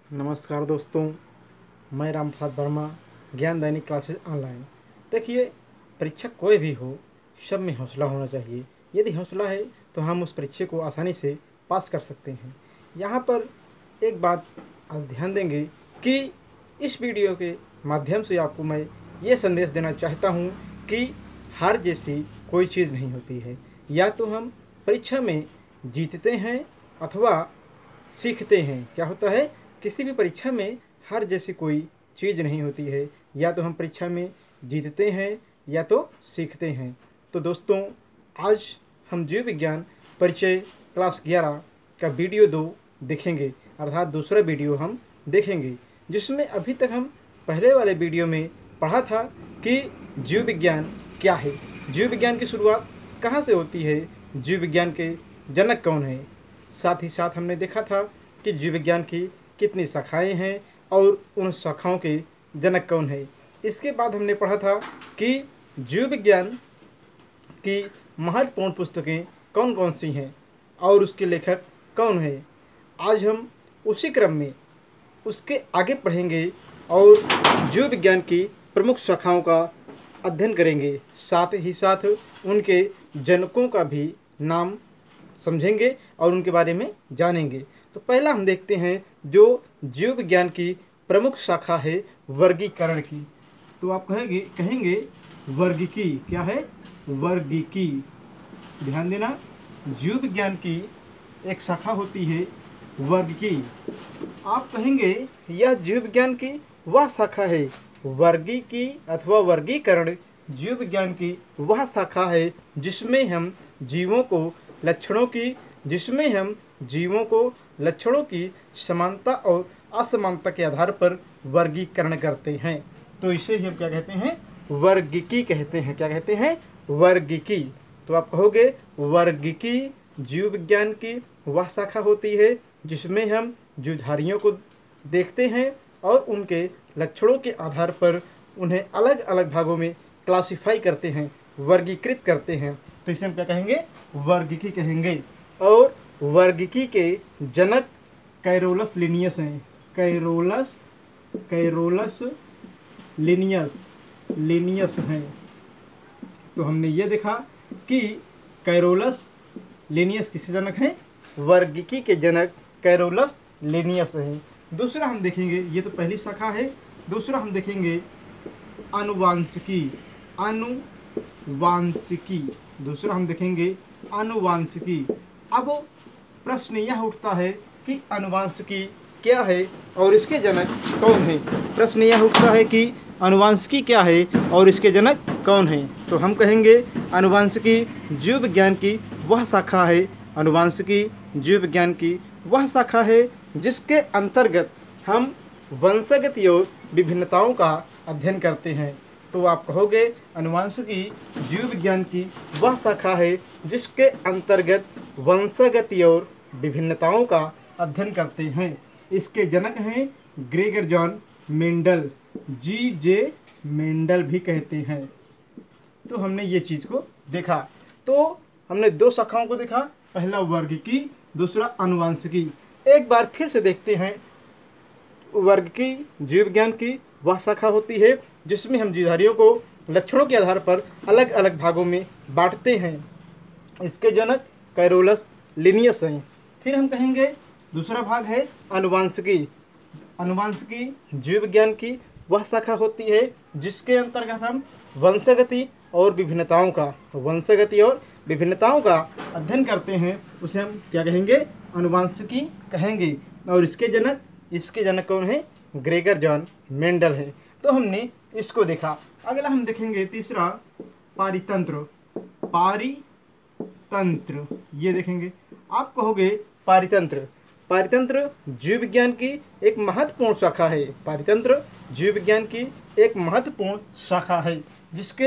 नमस्कार दोस्तों, मैं राम प्रसाद वर्मा, ज्ञान दैनिक क्लासेस ऑनलाइन। देखिए, परीक्षा कोई भी हो, सब में हौसला होना चाहिए। यदि हौसला है तो हम उस परीक्षा को आसानी से पास कर सकते हैं। यहाँ पर एक बात आज ध्यान देंगे कि इस वीडियो के माध्यम से आपको मैं ये संदेश देना चाहता हूँ कि हार जैसी कोई चीज़ नहीं होती है। या तो हम परीक्षा में जीतते हैं अथवा सीखते हैं। क्या होता है, किसी भी परीक्षा में हार जैसी कोई चीज़ नहीं होती है। या तो हम परीक्षा में जीतते हैं या तो सीखते हैं। तो दोस्तों, आज हम जीव विज्ञान परिचय क्लास 11 का वीडियो 2 देखेंगे, अर्थात दूसरा वीडियो हम देखेंगे, जिसमें अभी तक हम पहले वाले वीडियो में पढ़ा था कि जीव विज्ञान क्या है, जीव विज्ञान की शुरुआत कहाँ से होती है, जीव विज्ञान के जनक कौन है। साथ ही साथ हमने देखा था कि जीव विज्ञान की कितनी शाखाएं हैं और उन शाखाओं के जनक कौन है। इसके बाद हमने पढ़ा था कि जीव विज्ञान की महत्वपूर्ण पुस्तकें कौन कौन सी हैं और उसके लेखक कौन है। आज हम उसी क्रम में उसके आगे पढ़ेंगे और जीव विज्ञान की प्रमुख शाखाओं का अध्ययन करेंगे। साथ ही साथ उनके जनकों का भी नाम समझेंगे और उनके बारे में जानेंगे। तो पहला हम देखते हैं जो जीव विज्ञान की प्रमुख शाखा है वर्गीकरण की। तो आप कहेंगे वर्गीकी। क्या है? वर्गीकी। ध्यान देना, जीव विज्ञान की एक शाखा होती है वर्गीकी। आप कहेंगे यह जीव विज्ञान की वह शाखा है। वर्गीकी अथवा वर्गीकरण जीव विज्ञान की वह शाखा है जिसमें हम जीवों को लक्षणों की समानता और असमानता के आधार पर वर्गीकरण करते हैं। तो इसे ही हम क्या कहते हैं? वर्गीकी कहते हैं। क्या कहते हैं? वर्गीकी। तो आप कहोगे वर्गीकी जीव विज्ञान की वह शाखा होती है जिसमें हम जीवधारियों को देखते हैं और उनके लक्षणों के आधार पर उन्हें अलग अलग भागों में क्लासिफाई करते हैं, वर्गीकृत करते हैं। तो इसे हम क्या कहेंगे? वर्गीकी कहेंगे। और वर्गीकी के जनक कैरोलस लिनियस हैं। कैरोलस लिनियस हैं। तो हमने ये देखा कि कैरोलस लिनियस किसके जनक हैं? वर्गीकी के जनक कैरोलस लिनियस हैं। दूसरा हम देखेंगे, ये तो पहली शाखा है। दूसरा हम देखेंगे आनुवांशिकी। दूसरा हम देखेंगे आनुवांशिकी। अब प्रश्न यह उठता है कि आनुवांशिकी क्या है और इसके जनक कौन है। प्रश्न यह उठता है कि आनुवांशिकी क्या है और इसके जनक कौन है। तो हम कहेंगे आनुवांशिकी जीव विज्ञान की वह शाखा है। आनुवांशिकी जीव विज्ञान की वह शाखा है जिसके अंतर्गत हम वंशगत और विभिन्नताओं का अध्ययन करते हैं। तो आप कहोगे आनुवांशिकी जीव विज्ञान की वह शाखा है जिसके अंतर्गत वंशगत और विभिन्नताओं का अध्ययन करते हैं। इसके जनक हैं Gregor John Mendel, G.J. Mendel भी कहते हैं। तो हमने ये चीज़ को देखा। तो हमने 2 शाखाओं को देखा, पहला वर्गीकी, दूसरा आनुवांशिकी। एक बार फिर से देखते हैं। वर्गीकी जीव विज्ञान की वह शाखा होती है जिसमें हम जीवधारियों को लक्षणों के आधार पर अलग अलग भागों में बांटते हैं। इसके जनक कैरोलस लिनियस हैं। फिर हम कहेंगे दूसरा भाग है आनुवांशिकी। आनुवांशिकी जीव विज्ञान की वह शाखा होती है जिसके अंतर्गत हम वंशगति और विभिन्नताओं का अध्ययन करते हैं। उसे हम क्या कहेंगे? आनुवांशिकी कहेंगे। और इसके जनक कौन है? ग्रेगर जॉन मेंडल है। तो हमने इसको देखा। अगला हम देखेंगे तीसरा पारितंत्र। ये देखेंगे। आप कहोगे पारितंत्र जीव विज्ञान की एक महत्वपूर्ण शाखा है। पारितंत्र जीव विज्ञान की एक महत्वपूर्ण शाखा है जिसके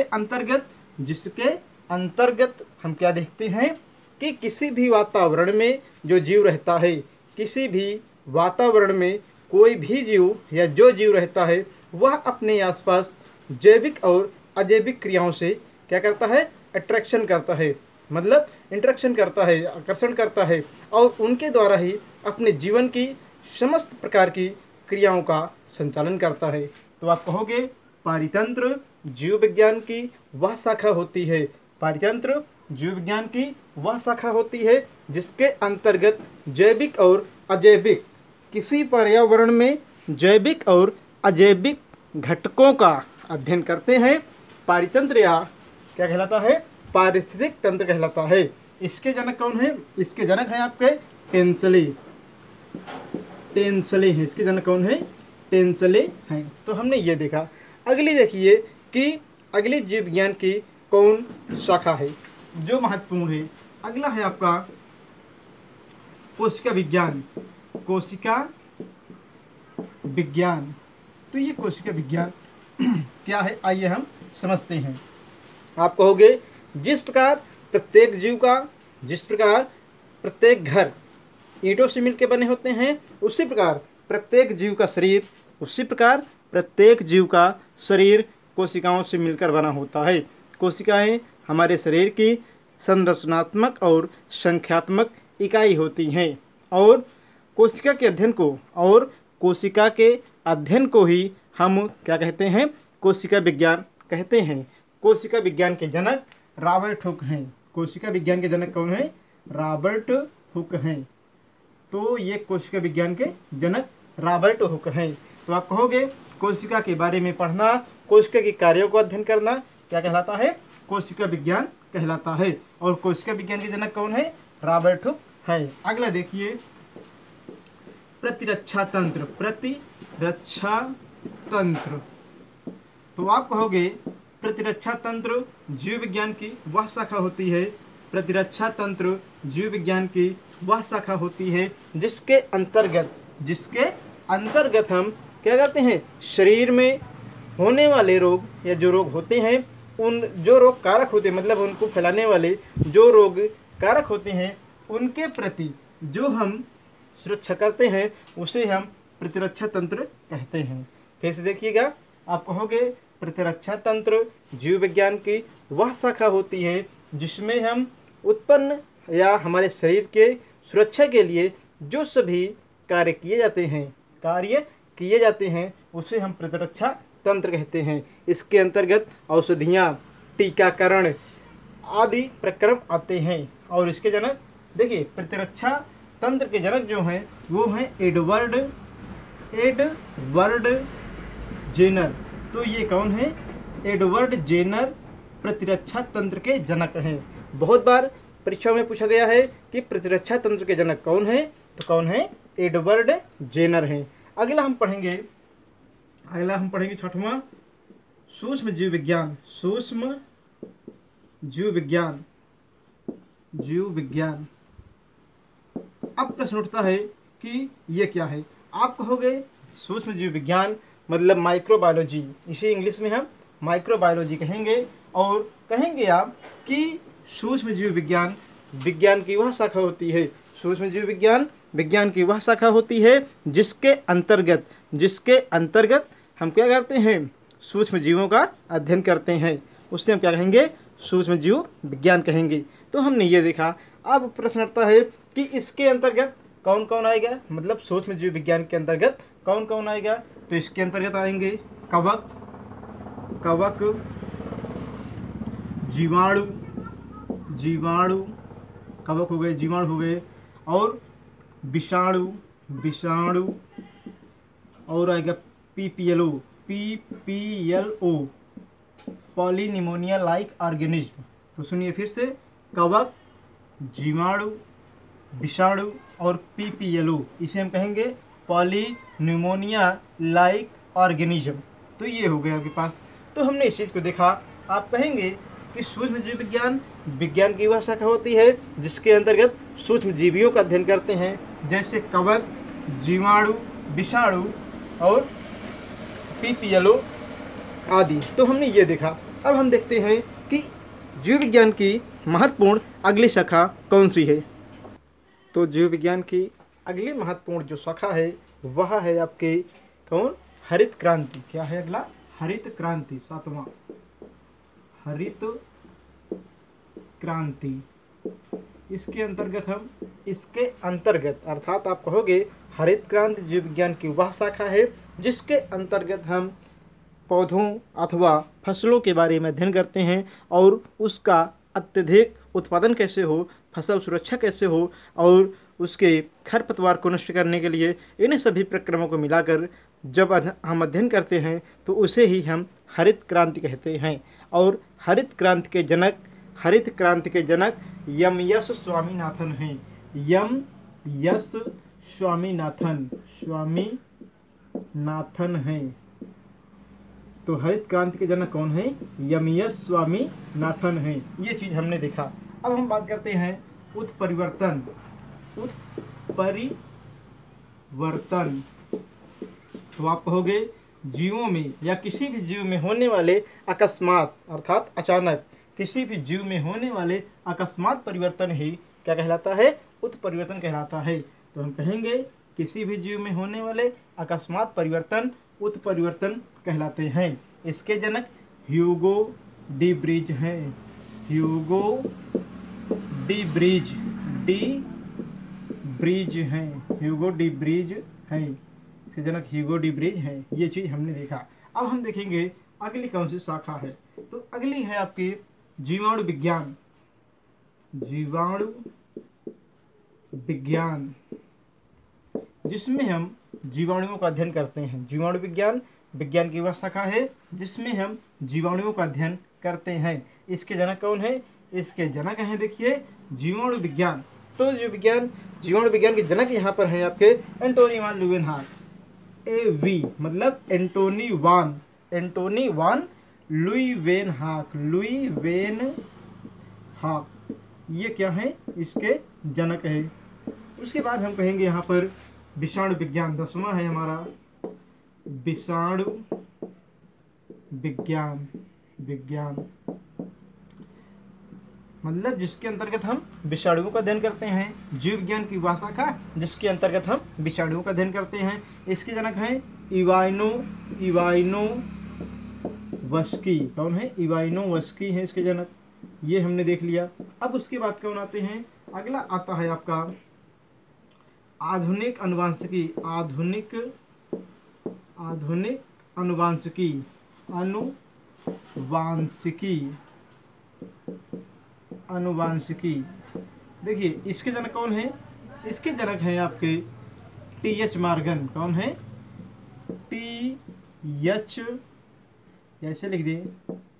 अंतर्गत हम क्या देखते हैं कि किसी भी वातावरण में जो जीव रहता है, किसी भी वातावरण में कोई भी जीव या जो जीव रहता है वह अपने आसपास जैविक और अजैविक क्रियाओं से क्या करता है? अट्रैक्शन करता है, मतलब इंटरेक्शन करता है, आकर्षण करता है और उनके द्वारा ही अपने जीवन की समस्त प्रकार की क्रियाओं का संचालन करता है। तो आप कहोगे पारितंत्र जीव विज्ञान की वह शाखा होती है, पारितंत्र जीव विज्ञान की वह शाखा होती है जिसके अंतर्गत जैविक और अजैविक किसी पर्यावरण में जैविक और अजैविक घटकों का अध्ययन करते हैं। पारितंत्र या क्या कहलाता है, पारिस्थितिक तंत्र कहलाता है। इसके जनक कौन है, इसके जनक हैं आपके टेंसले, टेंसले हैं। इसके जनक कौन है, टेंसले हैं। तो हमने ये देखा। अगली देखिए कि अगली जीव विज्ञान की कौन शाखा है जो महत्वपूर्ण है। अगला है आपका कोशिका विज्ञान, कोशिका विज्ञान। तो ये कोशिका विज्ञान क्या है, आइए हम समझते हैं। आप कहोगे जिस प्रकार प्रत्येक जीव का, जिस प्रकार प्रत्येक घर ईंटों से मिलकर बने होते हैं, उसी प्रकार प्रत्येक जीव का शरीर, उसी प्रकार प्रत्येक जीव का शरीर कोशिकाओं से मिलकर बना होता है। कोशिकाएं हमारे शरीर की संरचनात्मक और संख्यात्मक इकाई होती हैं और कोशिका के अध्ययन को, और कोशिका के अध्ययन को ही हम क्या कहते हैं, कोशिका विज्ञान कहते हैं। कोशिका विज्ञान के जनक रॉबर्ट हुक हैं। कोशिका विज्ञान के जनक कौन है, रॉबर्ट हुक हैं। तो ये कोशिका विज्ञान के जनक रॉबर्ट हुक हैं। तो आप कहोगे कोशिका के बारे में पढ़ना, कोशिका के कार्यों को अध्ययन करना क्या कहलाता है, कोशिका विज्ञान कहलाता है। और कोशिका विज्ञान के जनक कौन है, रॉबर्ट हुक है। अगला देखिए प्रतिरक्षा तंत्र, प्रतिरक्षा तंत्र। तो आप कहोगे प्रतिरक्षा तंत्र जीव विज्ञान की वह शाखा होती है, प्रतिरक्षा तंत्र जीव विज्ञान की वह शाखा होती है जिसके अंतर्गत हम क्या करते हैं, शरीर में होने वाले रोग या जो रोग होते हैं, उन जो रोग कारक होते हैं, मतलब उनको फैलाने वाले जो रोग कारक होते हैं, उनके प्रति जो हम सुरक्षा करते हैं उसे हम प्रतिरक्षा तंत्र कहते हैं। फिर से देखिएगा, आप कहोगे प्रतिरक्षा तंत्र जीव विज्ञान की वह शाखा होती है जिसमें हम उत्पन्न या हमारे शरीर के सुरक्षा के लिए जो सभी कार्य किए जाते हैं उसे हम प्रतिरक्षा तंत्र कहते हैं। इसके अंतर्गत औषधियाँ, टीकाकरण आदि प्रक्रम आते हैं। और इसके जनक देखिए, प्रतिरक्षा तंत्र के जनक जो हैं वो हैं एडवर्ड जेनर। तो ये कौन है, एडवर्ड जेनर प्रतिरक्षा तंत्र के जनक हैं। बहुत बार परीक्षा में पूछा गया है कि प्रतिरक्षा तंत्र के जनक कौन है, तो कौन है, एडवर्ड जेनर हैं। अगला हम पढ़ेंगे छठवां सूक्ष्म जीव विज्ञान, सूक्ष्म जीव विज्ञान। अब प्रश्न उठता है कि ये क्या है। आप कहोगे सूक्ष्म जीव विज्ञान मतलब माइक्रोबायोलॉजी, इसे इंग्लिश में हम माइक्रोबायोलॉजी कहेंगे। और कहेंगे आप कि सूक्ष्म जीव विज्ञान की वह शाखा होती है, सूक्ष्म जीव विज्ञान की वह शाखा होती है जिसके अंतर्गत हम क्या करते हैं, सूक्ष्म जीवों का अध्ययन करते हैं, उससे हम क्या कहेंगे, सूक्ष्म जीव विज्ञान कहेंगे। तो हमने ये देखा। अब प्रश्न आता है कि इसके अंतर्गत कौन कौन आएगा, मतलब सूक्ष्म जीव विज्ञान के अंतर्गत कौन कौन आएगा। तो इसके अंतर्गत आएंगे कवक, जीवाणु, कवक हो गए, जीवाणु हो गए, और विषाणु, और आएगा पीपीएलओ, पॉलीनिमोनिया लाइक ऑर्गेनिज्म। तो सुनिए फिर से, कवक, जीवाणु, विषाणु और पीपीएलओ, इसे हम कहेंगे पॉलीनिमोनिया लाइक ऑर्गेनिज्म। तो ये हो गया आपके पास। तो हमने इस चीज़ को देखा। आप कहेंगे कि सूक्ष्म जीव विज्ञान की वह शाखा होती है जिसके अंतर्गत सूक्ष्म जीवियों का अध्ययन करते हैं, जैसे कवक, जीवाणु, विषाणु और पीपीएलओ आदि। तो हमने ये देखा। अब हम देखते हैं कि जीव विज्ञान की महत्वपूर्ण अगली शाखा कौन सी है। तो जीव विज्ञान की अगली महत्वपूर्ण जो शाखा है वह है आपके कौन, हरित क्रांति। क्या है अगला, हरित क्रांति, सातवां हरित क्रांति। इसके अंतर्गत अर्थात आप कहोगे हरित क्रांति जीव विज्ञान की वह शाखा है जिसके अंतर्गत हम पौधों अथवा फसलों के बारे में अध्ययन करते हैं और उसका अत्यधिक उत्पादन कैसे हो, फसल सुरक्षा कैसे हो और उसके खरपतवार को नष्ट करने के लिए इन सभी प्रक्रमों को मिलाकर जब हम अध्ययन करते हैं तो उसे ही हम हरित क्रांति कहते हैं। और हरित क्रांति के जनक एम एस स्वामीनाथन हैं। एम एस स्वामीनाथन हैं। तो हरित क्रांति के जनक कौन है? एम एस स्वामीनाथन हैं। ये चीज़ हमने देखा। अब हम बात करते हैं उत्परिवर्तन। तो आप कहोगे जीवों में या किसी भी जीव में होने वाले अकस्मात अर्थात अचानक किसी भी जीव में होने वाले अकस्मात परिवर्तन ही क्या कहलाता है? उत्परिवर्तन कहलाता है। तो हम कहेंगे किसी भी जीव में होने वाले अकस्मात परिवर्तन उत्परिवर्तन कहलाते हैं। इसके जनक ह्यूगो डी ब्रिज हैं। ह्यूगो डी ब्रिज हैं। इसके जनक ह्यूगो डी ब्रिज हैं। ये चीज़ हमने देखा। अब हम देखेंगे अगली कौन सी शाखा है। तो अगली है आपकी जीवाणु विज्ञान जिसमें हम जीवाणुओं का अध्ययन करते हैं। जीवाणु विज्ञान की वह शाखा है जिसमें हम जीवाणुओं का अध्ययन करते हैं। इसके जनक कौन है? इसके जनक हैं देखिए जीवाणु विज्ञान। तो जीवाणु विज्ञान के जनक यहाँ पर हैं आपके एंटोनी वान ल्यूवेनहॉक। AV मतलब एंटोनी वान ल्यूवेनहॉक। ये क्या है? इसके जनक है। उसके बाद हम कहेंगे यहाँ पर विषाणु विज्ञान 10वां है हमारा विषाणु विज्ञान मतलब जिसके अंतर्गत हम विषाणुओं का अध्ययन करते हैं। जीव विज्ञान की वह शाखा जिसके अंतर्गत हम विषाणुओं का अध्ययन करते हैं। इसके जनक हैं इवानोवस्की। कौन है? इवानोवस्की है इसके जनक। ये हमने देख लिया। अब उसके बाद कौन आते हैं? अगला आता है आपका आधुनिक अनुवांशिकी। देखिए इसके जनक कौन है? इसके जनक हैं आपके TH मॉर्गन। कौन है? TH ऐसे लिख दिए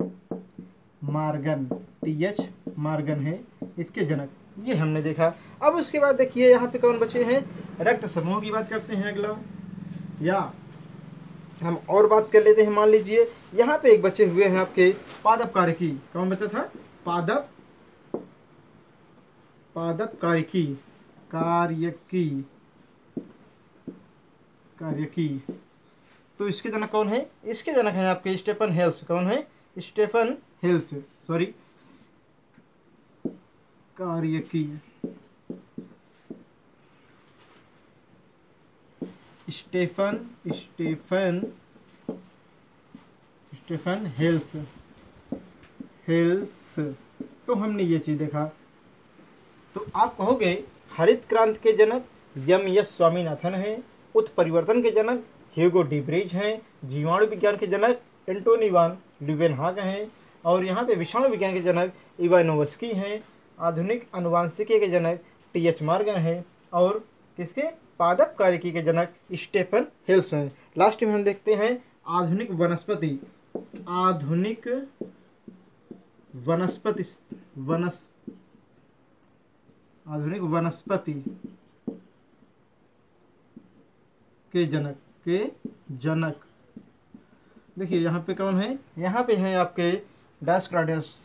TH मॉर्गन है इसके जनक। ये हमने देखा। अब उसके बाद देखिए यहाँ पे कौन बचे हैं? रक्त समूह की बात करते हैं अगला। या हम और बात कर लेते हैं। मान लीजिए यहाँ पे एक बचे हुए हैं आपके पादप कार्यकी। कौन बचा था? पादप कार्यकी। तो इसके जनक कौन है? इसके जनक हैं आपके स्टेफन हेल्स। कौन है? स्टेफन हेल्स कार्यकी। Stephen Hales. तो हमने ये चीज देखा। तो आप कहोगे हरित क्रांति के जनक एम एस स्वामीनाथन हैं। उत्परिवर्तन के जनक ह्यूगो डी ब्रिज हैं। जीवाणु विज्ञान के जनक एंटोनी वान ल्यूवेनहॉक हैं। और यहाँ पे विषाणु विज्ञान के जनक इवानोवस्की हैं। आधुनिक अनुवांशिकी के जनक TH मॉर्गन हैं। और किसके? पादप कार्यकी के जनक स्टेफन हेल्स हैं। लास्ट में हम देखते हैं आधुनिक वनस्पति के जनक। देखिए यहाँ पे कौन है? यहाँ पे हैं आपके डायस्कोराइडस।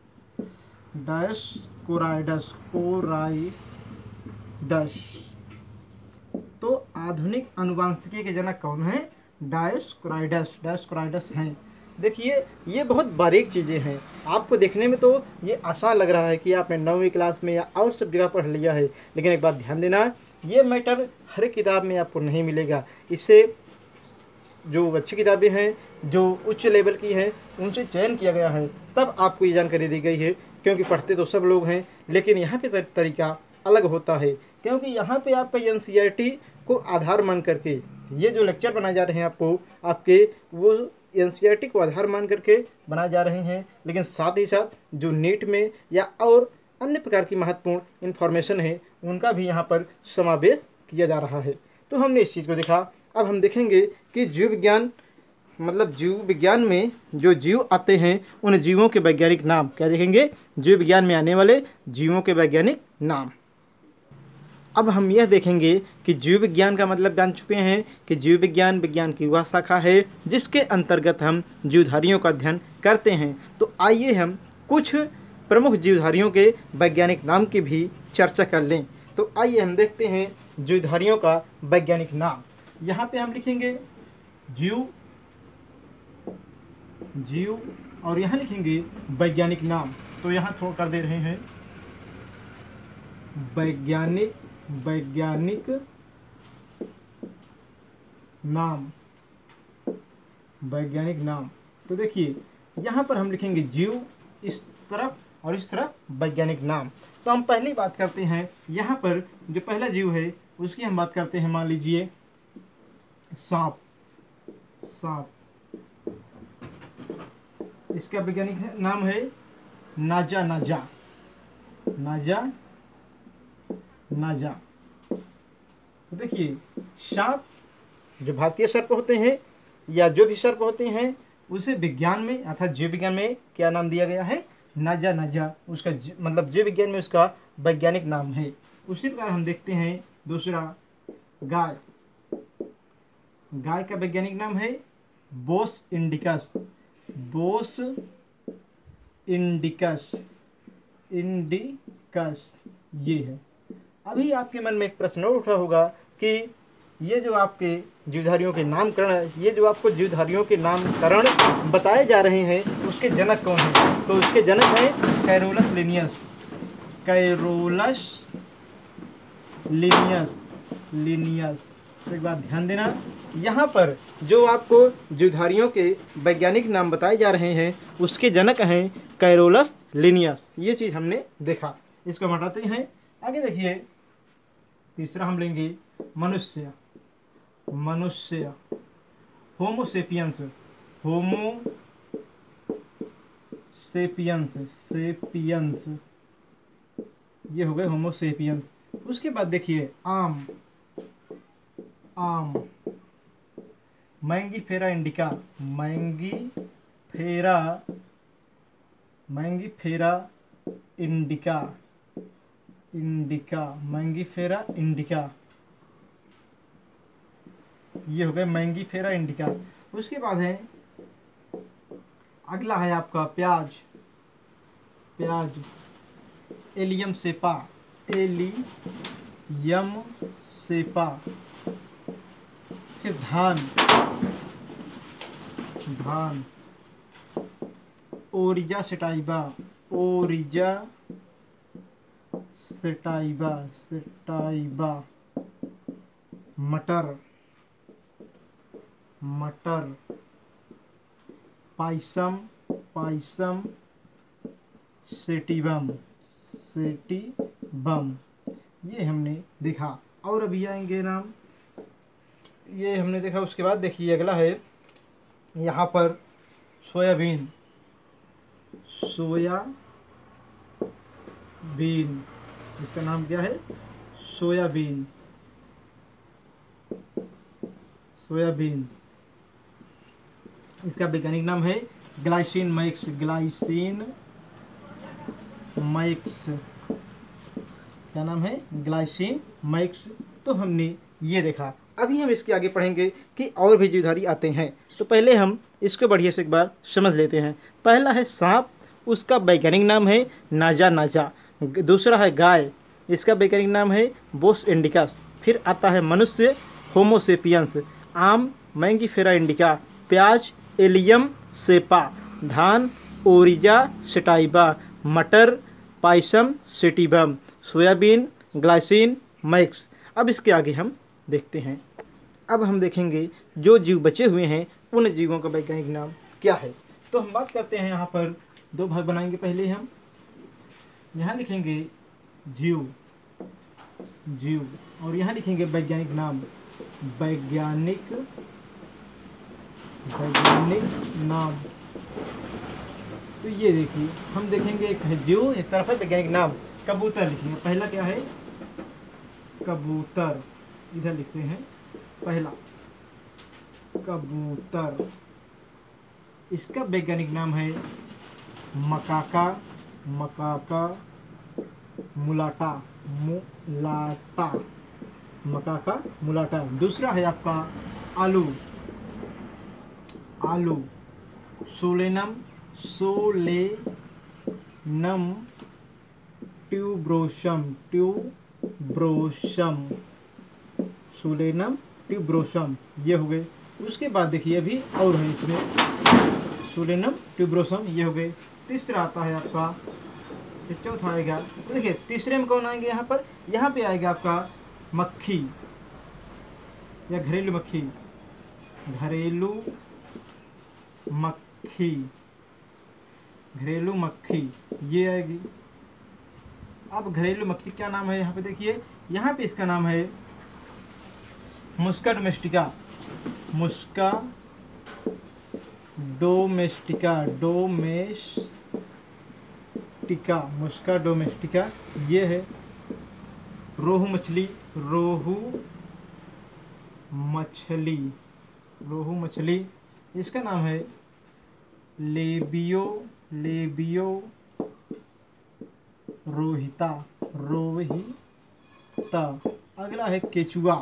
तो आधुनिक अनुवांशिकी के जनक कौन है? डायस्कोराइडस हैं। देखिए ये बहुत बारीक चीज़ें हैं। आपको देखने में तो ये आसान लग रहा है कि आपने 9वीं क्लास में या और सब जगह पढ़ लिया है, लेकिन एक बात ध्यान देना, ये मैटर हर किताब में आपको नहीं मिलेगा। इससे जो अच्छी किताबें हैं, जो उच्च लेवल की हैं, उनसे चयन किया गया है, तब आपको ये जानकारी दी गई है। क्योंकि पढ़ते तो सब लोग हैं, लेकिन यहाँ पे तरीका अलग होता है, क्योंकि यहाँ पे आपका एनसीईआरटी को आधार मान करके ये जो लेक्चर बनाए जा रहे हैं आपको, आपके वो एनसीईआरटी को आधार मान करके बनाए जा रहे हैं, लेकिन साथ ही साथ जो नीट में या और अन्य प्रकार की महत्वपूर्ण इन्फॉर्मेशन है उनका भी यहाँ पर समावेश किया जा रहा है। तो हमने इस चीज़ को देखा। अब हम देखेंगे कि जीव विज्ञान मतलब जीव विज्ञान में जो जीव आते हैं उन जीवों के वैज्ञानिक नाम क्या देखेंगे, जीव विज्ञान में आने वाले जीवों के वैज्ञानिक नाम। अब हम यह देखेंगे कि जीव विज्ञान का मतलब जान चुके हैं कि जीव विज्ञान विज्ञान की वह शाखा है जिसके अंतर्गत हम जीवधारियों का अध्ययन करते हैं। तो आइए हम कुछ प्रमुख जीवधारियों के वैज्ञानिक नाम की भी चर्चा कर लें। तो आइए हम देखते हैं जीवधारियों का वैज्ञानिक नाम। यहाँ पे हम लिखेंगे जीव जीव और यहाँ लिखेंगे वैज्ञानिक नाम। तो यहाँ थोड़ा कर दे रहे हैं वैज्ञानिक नाम, वैज्ञानिक नाम। तो देखिए यहाँ पर हम लिखेंगे जीव इस तरफ और इस तरफ वैज्ञानिक नाम। तो हम पहली बात करते हैं, यहाँ पर जो पहला जीव है उसकी हम बात करते हैं। मान लीजिए सांप, सांप इसका वैज्ञानिक नाम है नाजा नाजा नाजा नाजा। तो देखिए सांप जो भारतीय सर्प होते हैं या जो भी सर्प होते हैं उसे विज्ञान में अर्थात जीव विज्ञान में क्या नाम दिया गया है, नाजा नाजा। उसका मतलब जीव विज्ञान में उसका वैज्ञानिक नाम है। उसी प्रकार हम देखते हैं दूसरा गाय, गाय का वैज्ञानिक नाम है Bos indicus, Bos indicus, indicus ये है। अभी आपके मन में एक प्रश्न उठा होगा कि ये जो आपके जीवधारियों के नामकरण है, ये जो आपको जीवधारियों के नामकरण बताए जा रहे हैं उसके जनक कौन हैं? तो उसके जनक हैं Carolus Linnaeus, Carolus Linnaeus, Linnaeus. तो एक बात ध्यान देना, यहाँ पर जो आपको जीवधारियों के वैज्ञानिक नाम बताए जा रहे हैं उसके जनक हैं कैरोलस लिनियस। ये चीज़ हमने देखा, इसको हम हटाते हैं। आगे देखिए तीसरा हम लेंगे मनुष्य, मनुष्य होमोसेपियंस, होमो सेपियंस, सेपियंस ये हो गए होमोसेपियंस। उसके बाद देखिए आम, आम Mangifera indica, Mangifera, Mangifera indica, indica Mangifera indica ये हो गए मैंगीफेरा इंडिका। उसके बाद है अगला है आपका प्याज, प्याज एलियम सेपा, एलियम सेपा। फिर धान, धान ओरिजा सेटाइबा, ओरिजा सेटाइबा, सेटाइबा। मटर, मटर पाइसम, पाइसम सेटिबम, सेटिबम ये हमने देखा। और अभी आएंगे नाम, ये हमने देखा। उसके बाद देखिए अगला है यहाँ पर सोयाबीन, सोयाबीन, इसका नाम क्या है, सोयाबीन, सोयाबीन। इसका वैज्ञानिक नाम है ग्लाइसिन मैक्स, ग्लाइसिन मैक्स, क्या नाम है, ग्लाइसिन मैक्स। तो हमने ये देखा। अभी हम इसके आगे पढ़ेंगे कि और भी जीवधारी आते हैं। तो पहले हम इसको बढ़िया से एक बार समझ लेते हैं। पहला है सांप, उसका वैज्ञानिक नाम है नाजा नाजा। दूसरा है गाय, इसका वैज्ञानिक नाम है बोस इंडिकस। फिर आता है मनुष्य होमोसेपियंस, आम मैंगीफेरा इंडिका, प्याज एलियम सेपा, धान ओरिजा सेटाइबा, मटर Pisum sativum, soybean Glycine max. अब इसके आगे हम देखते हैं। अब हम देखेंगे जो जीव बचे हुए हैं उन जीवों का वैज्ञानिक नाम क्या है। तो हम बात करते हैं, यहाँ पर दो भाग बनाएंगे। पहले हम यहाँ लिखेंगे जीव, जीव, और यहाँ लिखेंगे वैज्ञानिक नाम, वैज्ञानिक, वैज्ञानिक नाम। तो ये देखिए हम देखेंगे, एक है जीव, एक तरफ है वैज्ञानिक नाम। कबूतर लिखेंगे, पहला क्या है, कबूतर, इधर लिखते हैं पहला कबूतर। इसका वैज्ञानिक नाम है मकाका, मकाका मुलाटा, मुलाटा, मकाका मुलाटा। दूसरा है आपका आलू, आलू, Solanum, Solanum tuberosum, tuberosum, Solanum tuberosum, ये हो गए। उसके बाद देखिए अभी और है इसमें, सोलेनम ट्यूब्रोसम, ये हो गए। तीसरा आता है आपका, चौथा आएगा, तो देखिए तीसरे में कौन आएंगे यहाँ पर, यहाँ पे आएगा आपका मक्खी या घरेलू मक्खी, घरेलू मक्खी, घरेलू मक्खी, ये आएगी। अब घरेलू मक्खी क्या नाम है यहाँ पे देखिए, यहाँ पे इसका नाम है मुस्का डोमेस्टिका, मुस्का डोमेस्टिका, डोमेस्टिका, मुस्का डोमेस्टिका, ये है। रोहू मछली, रोहू मछली, रोहू मछली, इसका नाम है लेबियो, लेबियो रोहिता, रोहिता। अगला है केचुआ,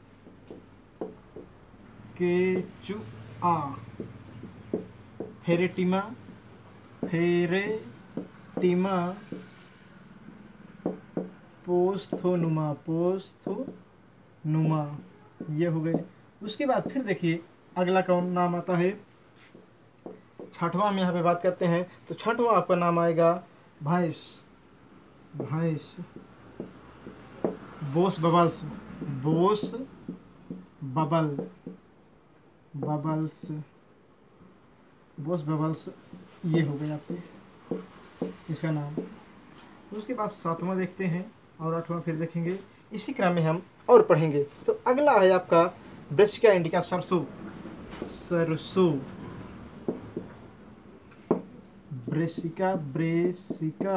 केचुआ, फेरेटिमा, फेरेटिमा पोस्थोनुमा, पोस्थोनुमा, ये हो गए। उसके बाद फिर देखिए अगला कौन नाम आता है, छठवां में यहाँ पे बात करते हैं। तो छठवां आपका नाम आएगा भैंस, भैंस, Bos bubalis, Bos bubalis, bubalis, Bos bubalis, ये हो गया आपके इसका नाम। उसके बाद सातवां देखते हैं और आठवां फिर देखेंगे, इसी क्रम में हम और पढ़ेंगे। तो अगला है आपका ब्रेसिका इंडिका, सरसों, सरसों, ब्रेसिका, ब्रेसिका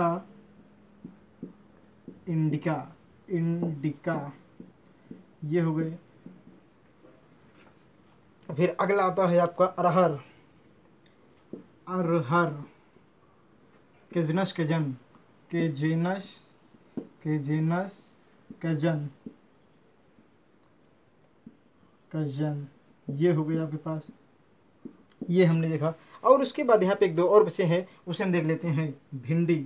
इंडिका, इंडिका, ये हो गए। फिर अगला आता है आपका अरहर, अरहर, केजनस केजन, केजेनस, केजेनस कजन, कजन, ये हो गया आपके पास, ये हमने देखा। और उसके बाद यहाँ पे एक दो और बचे हैं, उसे हम देख लेते हैं। भिंडी,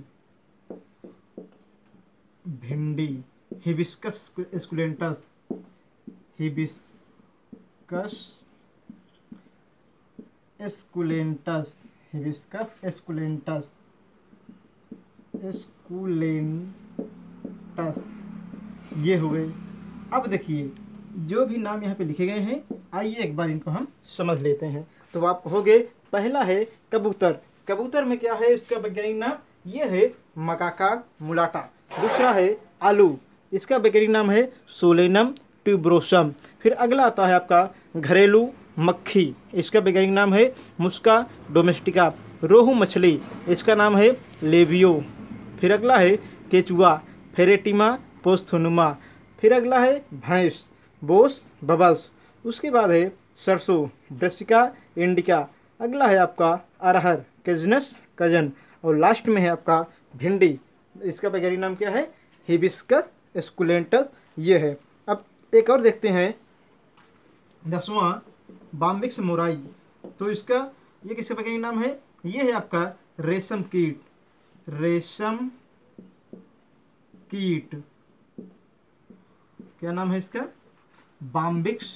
भिंडी, Hibiscus esculentus, Hibiscus esculentus, Hibiscus esculentus, esculentus, ये हो गए। अब देखिए जो भी नाम यहाँ पे लिखे गए हैं, आइए एक बार इनको हम समझ लेते हैं। तो आप कहोगे पहला है कबूतर, कबूतर में क्या है इसका वैज्ञानिक नाम, ये है मकाका मुलाटा। दूसरा है आलू, इसका वैज्ञानिक नाम है सोलेनम ट्यूब्रोसम। फिर अगला आता है आपका घरेलू मक्खी, इसका वैज्ञानिक नाम है मुस्का डोमेस्टिका। रोहू मछली, इसका नाम है लेबियो। फिर अगला है केचुआ, फेरेटिमा पोस्थोनुमा। फिर अगला है भैंस, बोस बबल्स। उसके बाद है सरसों, ब्रेसिका इंडिका। अगला है आपका अरहर, केजनस कजन। और लास्ट में है आपका भिंडी, इसका वैज्ञानिक नाम क्या है, हिबिस्कस एस्कुलेंटस, ये है। अब एक और देखते हैं 10वां, बाम्बिक्स मोराई। तो इसका ये किसका वैज्ञानिक नाम है, ये है आपका रेशम कीट, रेशम कीट, क्या नाम है इसका, Bombyx,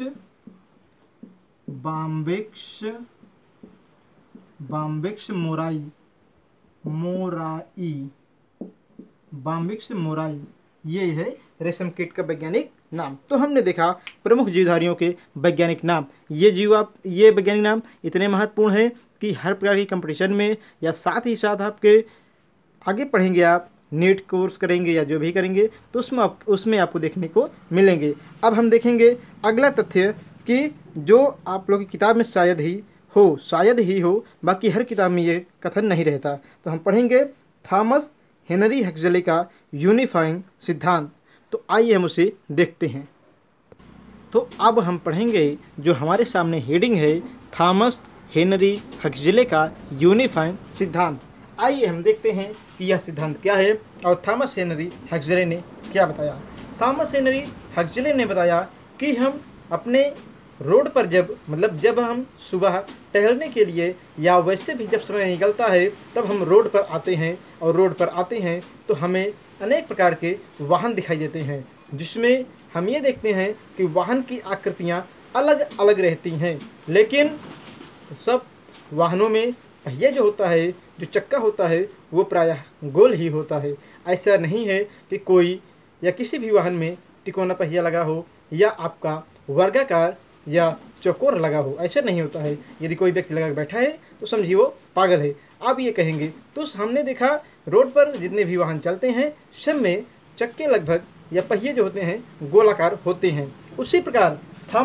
Bombyx, Bombyx mori, mori, Bombyx mori, ये है रेशम कीट का वैज्ञानिक नाम। तो हमने देखा प्रमुख जीवधारियों के वैज्ञानिक नाम। ये ये वैज्ञानिक नाम इतने महत्वपूर्ण है कि हर प्रकार की कंपटीशन में या साथ ही साथ आपके आगे पढ़ेंगे आप नीट कोर्स करेंगे या जो भी करेंगे तो उसमें आपको देखने को मिलेंगे। अब हम देखेंगे अगला तथ्य कि जो आप लोग की किताब में शायद ही हो, बाकी हर किताब में ये कथन नहीं रहता। तो हम पढ़ेंगे थॉमस हेनरी हक्सले का यूनिफाइंग सिद्धांत। तो आइए हम उसे देखते हैं। तो अब हम पढ़ेंगे जो हमारे सामने हेडिंग है, थॉमस हेनरी हक्सले का यूनिफाइंग सिद्धांत। आइए हम देखते हैं कि यह सिद्धांत क्या है और थॉमस हेनरी हक्सले ने क्या बताया। थॉमस हेनरी हक्सले ने बताया कि हम अपने रोड पर जब हम सुबह टहलने के लिए या वैसे भी जब समय निकलता है तब हम रोड पर आते हैं, और रोड पर आते हैं तो हमें अनेक प्रकार के वाहन दिखाई देते हैं, जिसमें हम ये देखते हैं कि वाहन की आकृतियाँ अलग अलग रहती हैं, लेकिन सब वाहनों में पहिया जो होता है, जो चक्का होता है, वो प्रायः गोल ही होता है। ऐसा नहीं है कि कोई या किसी भी वाहन में तिकोना पहिया लगा हो या आपका वर्गाकार या चौकोर लगा हो, ऐसा नहीं होता है। यदि कोई व्यक्ति लगा बैठा है तो समझिए वो पागल है, आप ये कहेंगे। तो हमने देखा रोड पर जितने भी वाहन चलते हैं सब में चक्के लगभग या पहिए जो होते हैं गोलाकार होते हैं। उसी प्रकार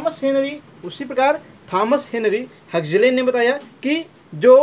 थॉमस हेनरी हक्सले ने बताया कि जो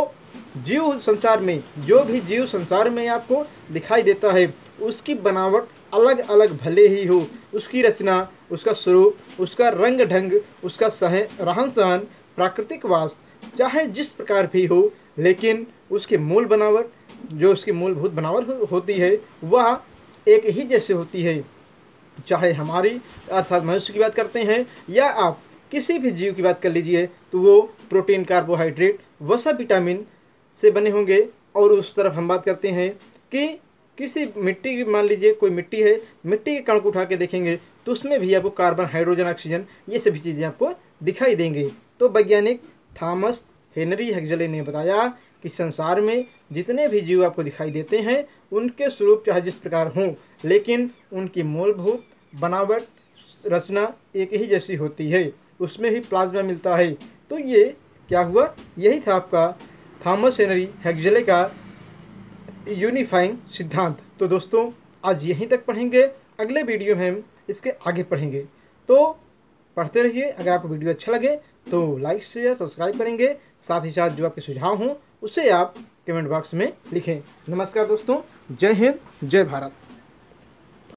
भी जीव संसार में आपको दिखाई देता है उसकी बनावट अलग अलग भले ही हो, उसकी रचना, उसका स्वरूप, उसका रंग ढंग, उसका रहन सहन, प्राकृतिक वास चाहे जिस प्रकार भी हो, लेकिन उसकी उसकी मूलभूत बनावट होती है वह एक ही जैसे होती है। चाहे हमारी अर्थात मनुष्य की बात करते हैं या आप किसी भी जीव की बात कर लीजिए तो वो प्रोटीन, कार्बोहाइड्रेट, वसा, विटामिन से बने होंगे। और उस तरफ हम बात करते हैं कि किसी मिट्टी की, मान लीजिए कोई मिट्टी है, मिट्टी के कण को उठा के देखेंगे तो उसमें भी आपको कार्बन, हाइड्रोजन, ऑक्सीजन ये सभी चीज़ें आपको दिखाई देंगे। तो वैज्ञानिक थॉमस हेनरी हक्सले ने बताया कि संसार में जितने भी जीव आपको दिखाई देते हैं उनके स्वरूप चाहे जिस प्रकार हों, लेकिन उनकी मूलभूत बनावट, रचना एक ही जैसी होती है, उसमें ही प्लाज्मा मिलता है। तो ये क्या हुआ, यही था आपका थॉमस हेनरी हक्सले का यूनिफाइंग सिद्धांत। तो दोस्तों आज यहीं तक पढ़ेंगे, अगले वीडियो में हम इसके आगे पढ़ेंगे। तो पढ़ते रहिए। अगर आपको वीडियो अच्छा लगे तो लाइक शेयर सब्सक्राइब करेंगे, साथ ही साथ जो आपके सुझाव हों उसे आप कमेंट बॉक्स में लिखें। नमस्कार दोस्तों, जय हिंद, जय भारत।